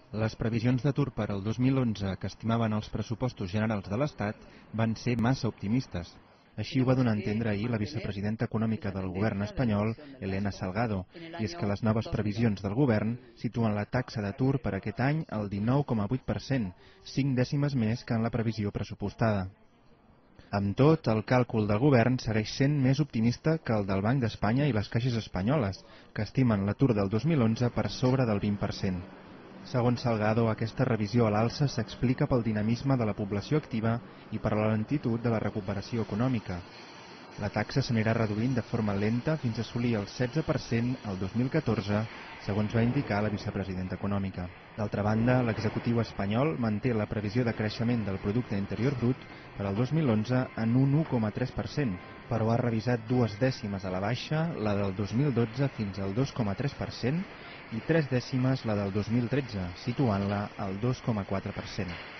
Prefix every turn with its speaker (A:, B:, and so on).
A: Les previsions d'atur per al 2011 que estimaven els pressupostos generals de l'Estat van ser massa optimistes. Així ho va donar a entendre ahir la vicepresidenta econòmica del govern espanyol, Elena Salgado, i és que les noves previsions del govern situen la taxa d'atur per aquest any al 19,8%, 5 dècimes més que en la previsió pressupostada. Amb tot, el càlcul del govern segueix sent més optimista que el del Banc d'Espanya i les caixes espanyoles, que estimen l'atur del 2011 per sobre del 20%. Segons Salgado, aquesta revisió a l'alça s'explica pel dinamisme de la població activa i per la lentitud de la recuperació econòmica. La taxa s'anirà reduint de forma lenta fins a assolir el 16% el 2014, segons va indicar la vicepresidenta econòmica. D'altra banda, l'executiu espanyol manté la previsió de creixement del producte interior brut per al 2011 en un 1,3%, però ha revisat 2 dècimes a la baixa, la del 2012 fins al 2,3%, i 3 dècimes la del 2013, situant-la al 2,4%.